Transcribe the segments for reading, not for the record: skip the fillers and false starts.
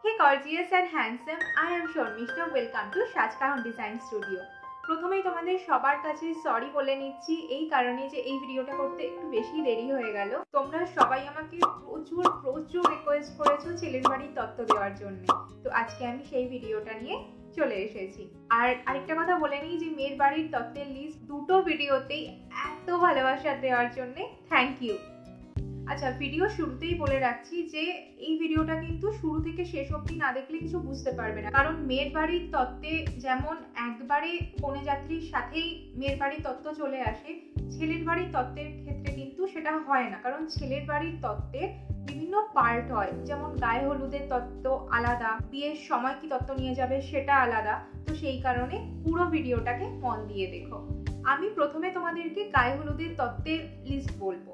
Hey gorgeous and handsome, I am Sharmishta. Welcome to Shajkahan Design Studio. প্রথমেই তোমাদের সবার কাছে সরি বলে নিচ্ছি এই কারণে যে এই ভিডিওটা করতে একটু বেশি দেরি হয়ে গেল। তোমরা সবাই আমাকে প্রচুর রিকোয়েস্ট করেছো ছেলের বাড়ির তত্ত্ব দেওয়ার জন্য, তো আজকে আমি সেই ভিডিওটা নিয়ে চলে এসেছি। আর আরেকটা কথা বলে নিই যে মেয়ের বাড়ির তত্ত্বের লিস্ট দুটো ভিডিওতেই এত ভালোবাসা দেওয়ার জন্য থ্যাংক ইউ। আচ্ছা, ভিডিও শুরুতেই বলে রাখছি যে এই ভিডিওটা কিন্তু শুরু থেকে শেষ অবধি না দেখলে কিছু বুঝতে পারবে না, কারণ মেয়ের বাড়ির তত্ত্বে যেমন একবারে কনে যাত্রীর সাথেই মেয়ের বাড়ির তত্ত্ব চলে আসে, ছেলের বাড়ির তত্ত্বের ক্ষেত্রে কিন্তু সেটা হয় না, কারণ ছেলের বাড়ির তত্ত্বের বিভিন্ন পার্ট হয়, যেমন গায়ে হলুদের তত্ত্ব আলাদা, বিয়ের সময় কি তত্ত্ব নিয়ে যাবে সেটা আলাদা। তো সেই কারণে পুরো ভিডিওটাকে মন দিয়ে দেখো। আমি প্রথমে তোমাদেরকে গায়ে হলুদের তত্ত্বের লিস্ট বলবো।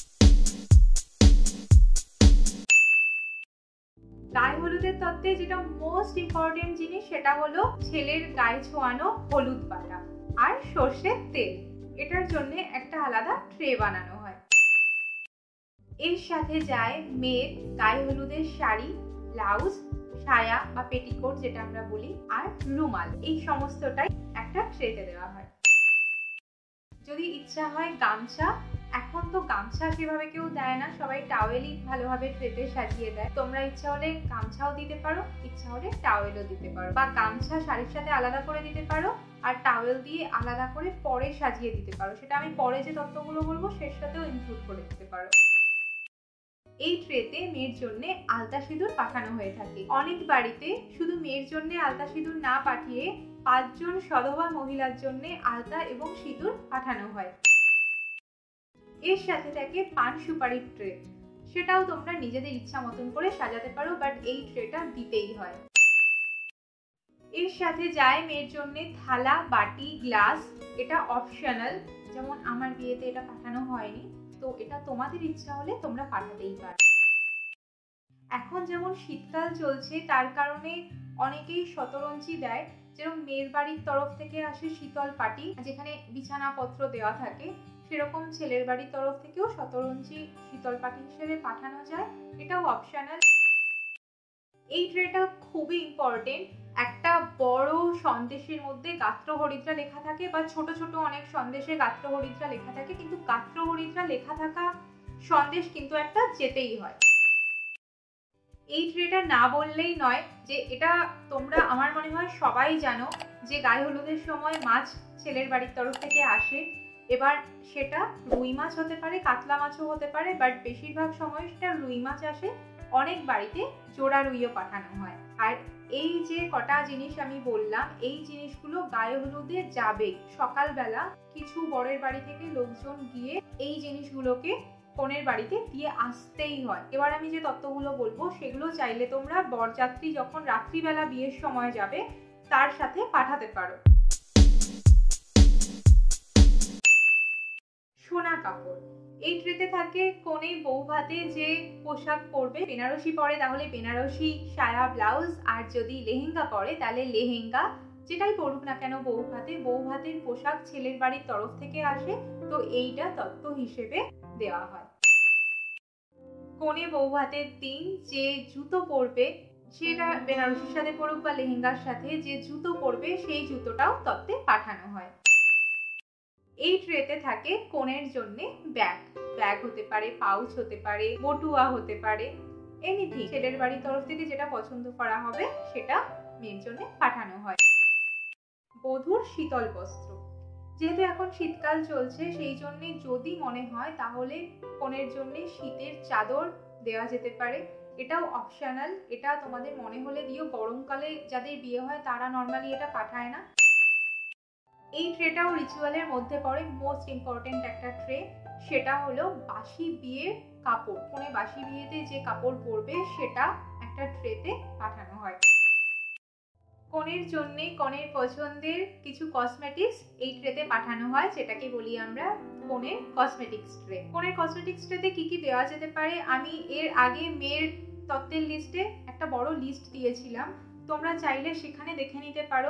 গায়ে হলুদের তত্ত্বে যেটা মোস্ট ইম্পর্টেন্ট জিনিস সেটা হলো ছেলের গায়ে ছোঁয়ানো হলুদ বাটা আর সর্ষের তেল। এটার জন্য একটা আলাদা ট্রে বানানো হয়। এর সাথে যায় মেয়ের গায়ে হলুদের শাড়ি, ব্লাউজ, সায়া বা পেটিকোট যেটা আমরা বলি, আর রুমাল। এই সমস্তটাই একটা ট্রেতে দেওয়া হয়। যদি ইচ্ছা হয় গামছা, এখন তো গামছা সেভাবে কেউ দেয় না, সবাই টাওয়েলই ভালোভাবে ট্রেতে সাজিয়ে দেয়। তোমরা ইচ্ছা হলে গামছাও দিতে পারো, ইচ্ছা হলে টাওয়েলও দিতে পারো, বা গামছা শাড়ির সাথে আলাদা করে দিতে পারো আর টাওয়েল দিয়ে আলাদা করে পরে সাজিয়ে দিতে পারো। সেটা আমি পরে যে তত্ত্বগুলো বলবো সের সাথেও ইনক্লুড করে দিতে পারো। এই ট্রেতে মেয়ের জন্য আলতা সিঁদুর পাঠানো হয়ে থাকে। অনেক বাড়িতে শুধু মেয়ের জন্য আলতা সিঁদুর না পাঠিয়ে 5 জন সধবা মহিলার জন্য আলতা এবং সিঁদুর পাঠানো হয়। এর সাথে থাকে পান সুপারির ট্রে, সেটাও তোমরা নিজেদের ইচ্ছা মতন করে সাজাতে পারো, বাট এই ট্রেটা দিতেই হয়। এর সাথে যায় মেয়ের জন্য থালা, বাটি, গ্লাস। এটা অপশনাল, যেমন আমার বিয়েতে এটা পাঠানো হয়নি, তো এটা তোমাদের ইচ্ছা হলে তোমরা পাঠাতেই পারো। এখন যেমন শীতকাল চলছে তার কারণে অনেকেই শতরঞ্চি দেয়, যেরকম মেয়ের বাড়ির তরফ থেকে আসে শীতল পাটি যেখানে বিছানাপত্র দেওয়া থাকে, সেরকম ছেলের বাড়ির তরফ থেকেও শতরঞ্চি শীতল পাটি হিসেবে পাঠানো যায়, এটাও অপশনাল। এই ট্রেটা খুবই ইম্পর্টেন্ট। একটা বড় সন্দেশের মধ্যে গাত্র হরিদ্রা লেখা থাকে, বা ছোট ছোট অনেক সন্দেশে গাত্র হরিদ্রা লেখা থাকে, কিন্তু গাত্র হরিদ্রা লেখা থাকা সন্দেশ কিন্তু একটা যেতেই হয়। এই ট্রেটা না বললেই নয় যে এটা তোমরা আমার মনে হয় সবাই জানো যে গায়ে হলুদের সময় মাছ ছেলের বাড়ির তরফ থেকে আসে। এবার সেটা রুই মাছ হতে পারে, কাতলা মাছও হতে পারে, বাট বেশিরভাগ সময় সেটা রুই মাছ আসে। অনেক বাড়িতে জোড়া রুইও পাঠানো হয়। আর এই যে কটা জিনিস আমি বললাম, এই জিনিসগুলো গায়ে হলুদে যাবে। সকালবেলা কিছু বরের বাড়ি থেকে লোকজন গিয়ে এই জিনিসগুলোকে কনের বাড়িতে দিয়ে আসতেই হয়। এবার আমি যে তত্ত্বগুলো বলবো সেগুলো চাইলে তোমরা বরযাত্রী যখন রাত্রিবেলা বিয়ের সময় যাবে তার সাথে পাঠাতে পারো। সোনা কাপড়, এই ট্রেতে থাকে কনে বউ ভাতে যে পোশাক পরবে। বেনারসি পরে তাহলে বেনারসি সায়া, ব্লাউজ, আর যদি লেহেঙ্গা পরে তাহলে লেহেঙ্গা। যেটাই পরুক না কেন বউ ভাতের পোশাক ছেলের বাড়ির তরফ থেকে আসে, তো এইটা তত্ত্ব হিসেবে দেওয়া হয়। কনে বউ ভাতের দিন যে জুতো পরবে, সেটা বেনারসির সাথে পরুক বা লেহেঙ্গার সাথে, যে জুতো পরবে সেই জুতোটাও তত্ত্বে পাঠানো হয়। এই ট্রেতে থাকে কনের জন্য ব্যাগ হতে পারে, পাউচ হতে পারে, বটুয়া হতে পারে, এনিথিং ছেলের বাড়ির তরফ থেকে যেটা পছন্দ করা হবে সেটা মেয়ের জন্য পাঠানো হয়। বধূর শীতল বস্ত্র, যেহেতু এখন শীতকাল চলছে সেই জন্য যদি মনে হয় তাহলে কনের জন্য শীতের চাদর দেওয়া যেতে পারে, এটাও অপশনাল। এটা তোমাদের মনে হলে দিও। গরমকালে যাদের বিয়ে হয় তারা নর্মালি এটা পাঠায় না। এই ট্রেটাও রিচুয়ালের মধ্যে পড়ে। মোস্ট ইম্পর্টেন্ট একটা ট্রে, সেটা হলো বাসি বিয়ের কাপড়। কনে বাসি বিয়েতে যে কাপড় পরবে সেটা একটা ট্রেতে পাঠানো হয়। কনের জন্য কনের পছন্দের কিছু কসমেটিক্স এই ট্রেতে পাঠানো হয়, যেটাকে বলি আমরা কনের কসমেটিক্স ট্রে। কনের কসমেটিক্স ট্রেতে কি কি দেওয়া যেতে পারে আমি এর আগে মেয়ের তত্ত্বের লিস্টে একটা বড় লিস্ট দিয়েছিলাম, তোমরা চাইলে সেখানে দেখে নিতে পারো।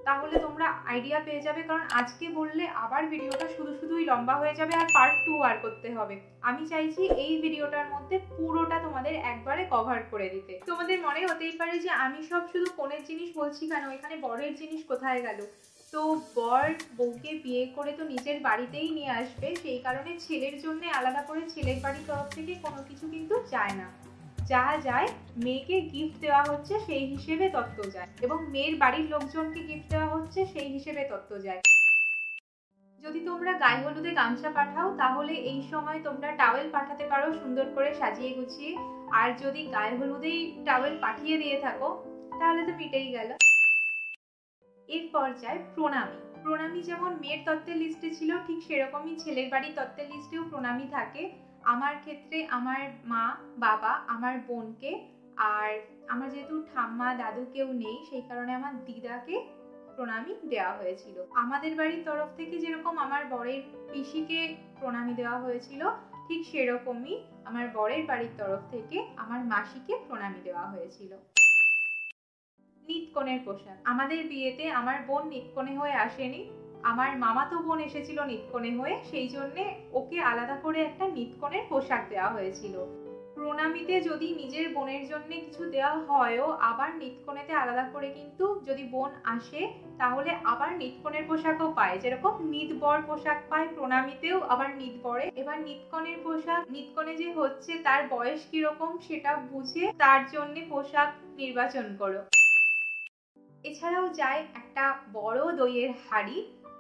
তাহলে তোমরা আইডিয়া পেয়ে যাবে, কারণ আজকে বললে আবার ভিডিওটা শুধুই লম্বা হয়ে যাবে আর পার্ট 2 আর করতে হবে। আমি চাইছি এই ভিডিওটার মধ্যে পুরোটা তোমাদের একবারে কভার করে দিতে। তোমাদের মনে হতেই পারে যে আমি সব শুধু কনের জিনিস বলছি কেন, এখানে বরের জিনিস কোথায় গেল? তো বর বউকে বিয়ে করে তো নিজের বাড়িতেই নিয়ে আসবে, সেই কারণে ছেলের জন্য আলাদা করে ছেলের বাড়ির তরফ থেকে কোনো কিছু কিন্তু যায় না। যা যায় মেয়েকে গিফট দেওয়া হচ্ছে সেই হিসেবে তত্ত্ব যায়, এবং মেয়ের বাড়ির লোকজনকে গিফট দেওয়া হচ্ছে সেই হিসেবে তত্ত্ব যায়। যদি তোমরা গায়ে হলুদে গামছা পাঠাও তাহলে এই সময় তোমরা টাওয়েল পাঠাতে পারো সুন্দর করে সাজিয়ে গুছিয়ে, আর যদি গায়ে হলুদেই টাওয়েল পাঠিয়ে দিয়ে থাকো তাহলে তো মিটেই গেল। এরপর যায় প্রণামী। প্রণামী যেমন মেয়ের তত্ত্বের লিস্টে ছিল, ঠিক সেরকমই ছেলের বাড়ির তত্ত্বের লিস্টেও প্রণামী থাকে। আমার ক্ষেত্রে আমার মা বাবা, আমার বোনকে, আর আমার যেহেতু ঠাম্মা দাদু কেউ নেই সেই কারণে আমার দিদাকে প্রণামী দেওয়া হয়েছিল। আমাদের বাড়ির তরফ থেকে যেরকম আমার বরের পিসিকে প্রণামী দেওয়া হয়েছিল, ঠিক সেরকমই আমার বরের বাড়ির তরফ থেকে আমার মাসিকে প্রণামী দেওয়া হয়েছিল। নিতকনের পোশাক। আমাদের বিয়েতে আমার বোন নিতকনে হয়ে আসেনি, আমার মামাতো বোন এসেছিল নিতকনে হয়ে, সেই জন্যে ওকে আলাদা করে একটা নিতকনের পোশাক দেওয়া হয়েছিল। প্রণামীতে যদি নিজের বোনের জন্য কিছু দেওয়া হয়ও, আবার নিতকনেতে আলাদা করে কিন্তু যদি বোন আসে তাহলে আবার নিতকনের পোশাকও পায়, যেরকম নিতবর পোশাক পায় প্রণামীতেও আবার নিতবরে। এবার নিতকনের পোশাক, নিতকনে যে হচ্ছে তার বয়স কিরকম সেটা বুঝে তার জন্য পোশাক নির্বাচন করো। এছাড়াও যায় একটা বড় দইয়ের হাঁড়ি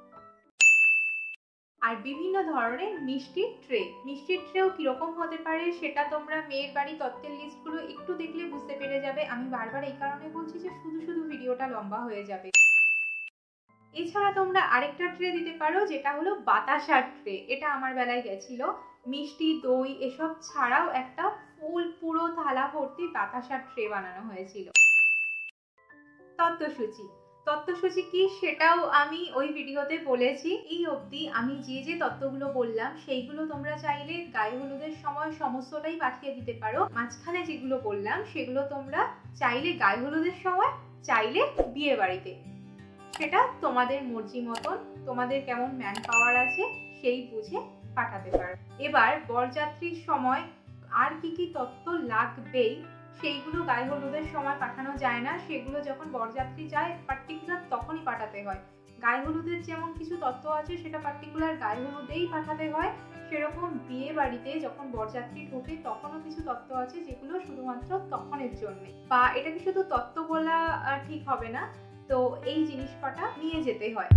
আর বিভিন্ন ধরনের মিষ্টির ট্রে। মিষ্টির ট্রেও কিরকম হতে পারে সেটা তোমরা মেয়ের বাড়ি তত্ত্বের লিস্টগুলো একটু দেখলে বুঝতে পেরে যাবে। আমি বারবার এই কারণে বলছি যে শুধু ভিডিওটা লম্বা হয়ে যাবে। এছাড়া তোমরা আরেকটা ট্রে দিতে পারো যেটা হলো বাতাসার ট্রে। এটা আমার বেলায় গেছিল। মিষ্টি দই এসব ছাড়াও একটা ফুল পুরো থালা ভর্তি বাতাসার ট্রে বানানো হয়েছিল। তত্ত্বসূচি। তত্ত্বসূচি কি সেটাও আমি ওই ভিডিওতে বলেছি। এই অবধি আমি যে তত্ত্বগুলো বললাম সেইগুলো তোমরা চাইলে গায়ে হলুদের সময় সমস্তটাই পাঠিয়ে দিতে পারো। মাঝখানে যেগুলো বললাম সেগুলো তোমরা চাইলে গায়ে হলুদের সময়, চাইলে বিয়ে বাড়িতে, সেটা তোমাদের মর্জি মতন, তোমাদের কেমন ম্যান পাওয়ার আছে সেই বুঝে পাঠাতে পারো। এবার বরযাত্রীর সময় আর কি তত্ত্ব লাগবেই সেইগুলো গায়ে হলুদের সময় পাঠানো যায় না, সেগুলো যখন বরযাত্রী যায় পার্টিকুলার তখনই পাঠাতে হয়। গায়ে হলুদের যেমন কিছু তত্ত্ব আছে সেটা পার্টিকুলার গায়ে হলুদেই পাঠাতে হয়, সেরকম বিয়ে বাড়িতে যখন বরযাত্রী ঢোকে তখনও কিছু তত্ত্ব আছে যেগুলো শুধুমাত্র তখনের জন্য, বা এটাকে শুধু তত্ত্ব বলা ঠিক হবে না, তো এই জিনিস কটা নিয়ে যেতে হয়।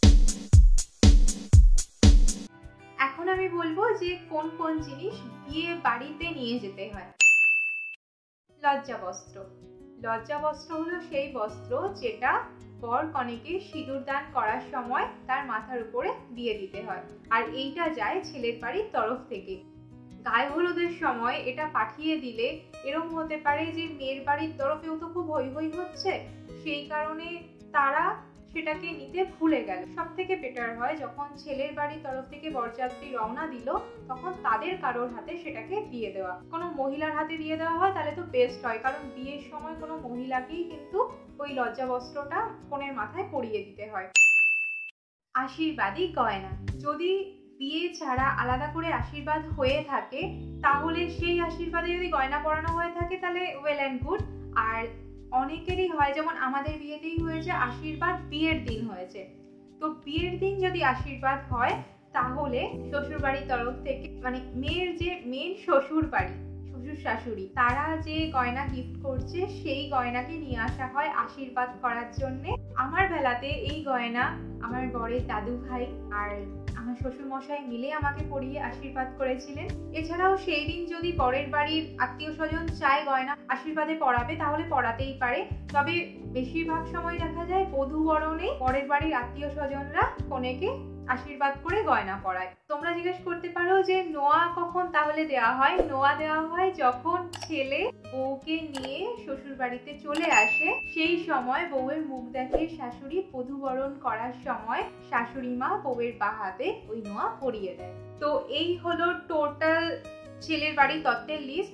এখন আমি বলবো যে কোন জিনিস বিয়ে বাড়িতে নিয়ে যেতে হয়। লজ্জা বস্ত্র। লজ্জা বস্ত্র হলো সেই বস্ত্র যেটা বর কনেকে সিঁদুর দান করার সময় তার মাথার উপরে দিয়ে দিতে হয়, আর এইটা যায় ছেলের বাড়ির তরফ থেকে। গায়ে হলুদের সময় এটা পাঠিয়ে দিলে এরকম হতে পারে যে মেয়ের বাড়ির তরফেও তো খুব হই হই হচ্ছে, সেই কারণে তারা সেটাকে নিতে ভুলে গেল। সব থেকে বেটার হয় যখন ছেলের বাড়ির তরফ থেকে বরযাত্রী রওনা দিল তখন তাদের কারোর হাতে সেটাকে দিয়ে দেওয়া। কোনো মহিলার হাতে দিয়ে দেওয়া হয় তাহলে তো বেস্ট হয়, কারণ বিয়ের সময় কোনো মহিলাকেই কিন্তু ওই লজ্জা বস্ত্রটা কনের মাথায় পরিয়ে দিতে হয়। আশীর্বাদী গয়না। যদি বিয়ে ছাড়া আলাদা করে আশীর্বাদ হয়ে থাকে তাহলে সেই আশীর্বাদে যদি গয়না পরানো হয়ে থাকে তাহলে ওয়েল অ্যান্ড গুড। আর অনেকেরই হয়, যেমন আমাদের বিয়েতেই হয়েছে, আশীর্বাদ বিয়ের দিন হয়েছে। তো বিয়ের দিন যদি আশীর্বাদ হয় তাহলে শ্বশুর বাড়ির তরফ থেকে, মানে মেয়ের যে মেন শ্বশুর বাড়ি, শ্বশুর শাশুড়ি, তারা যে গয়না গিফট করছে সেই গয়নাকে নিয়ে আসা হয় আশীর্বাদ করার জন্যে। আমার বেলাতে এই গয়না আমার বরের দাদু ভাই আর আমার শ্বশুর মশাই মিলে আমাকে পরিয়ে আশীর্বাদ করেছিলেন। এছাড়াও সেই দিন যদি বরের বাড়ির আত্মীয় স্বজন চায় গয়না আশীর্বাদে পরাবে তাহলে পরাতেই পারে, তবে বেশিরভাগ সময় দেখা যায় বধূ বরণে বরের বাড়ির আত্মীয় স্বজনরা কনেকে আশীর্বাদ করে গয়না পরায়। তোমরা জিজ্ঞেস করতে পারো যে নোয়া কখন তাহলে দেওয়া হয়। নোয়া দেওয়া হয় যখন ছেলে বউকে নিয়ে শ্বশুর বাড়িতে চলে আসে, সেই সময় বউয়ের মুখ দেখে শাশুড়ি বধূবরণ করার সময় শাশুড়ি মা বউয়ের বাঁ হাতে ওই নোয়া পরিয়ে দেয়। তো এই হলো টোটাল ছেলের বাড়ির তত্ত্বের লিস্ট।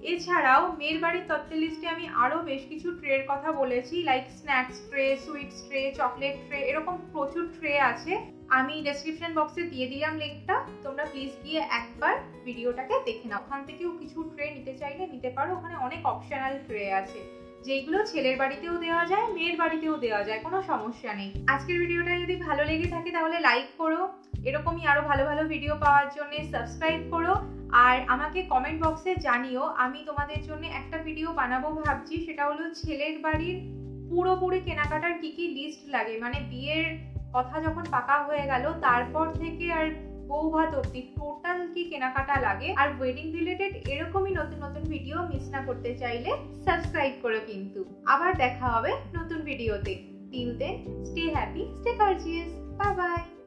এছাড়াও মেয়ের বাড়ির তত্ত্বের লিস্টে আমি আরো বেশ কিছু ট্রের কথা বলেছি, like snacks tray, sweets tray, chocolate tray, এরকম প্রচুর ট্রে আছে। আমি ডেসক্রিপশন বক্সে দিয়ে দিলাম লিঙ্কটা, তোমরা প্লিজ গিয়ে একবার ভিডিওটাকে দেখে নাও। ওখান থেকেও কিছু ট্রে নিতে চাইলে নিতে পারো, ওখানে অনেক অপশনাল ট্রে আছে যেগুলো ছেলের বাড়িতেও দেওয়া যায়, মেয়ের বাড়িতেও দেওয়া যায়, কোনো সমস্যা নেই। আজকের ভিডিওটা যদি ভালো লেগে থাকে তাহলে লাইক করো, এরকমই আরো ভালো ভালো ভিডিও পাওয়ার জন্য সাবস্ক্রাইব করো, আর আমাকে কমেন্ট বক্সে জানিও। আমি তোমাদের জন্য একটা ভিডিও বানাবো ভাবছি, সেটা হলো ছেলের বাড়ির পুরোপুরি কেনাকাটার কি কি লিস্ট লাগে, মানে বিয়ের কথা যখন পাকা হয়ে গেল তারপর থেকে আর বউ ভাত অব্দি টোটাল কি কেনাকাটা লাগে। আর ওয়েডিং রিলেটেড এরকমই নতুন নতুন ভিডিও মিস না করতে চাইলে সাবস্ক্রাইব করো কিন্তু। আবার দেখা হবে নতুন ভিডিওতে। Till then stay happy, stay gorgeous, bye by.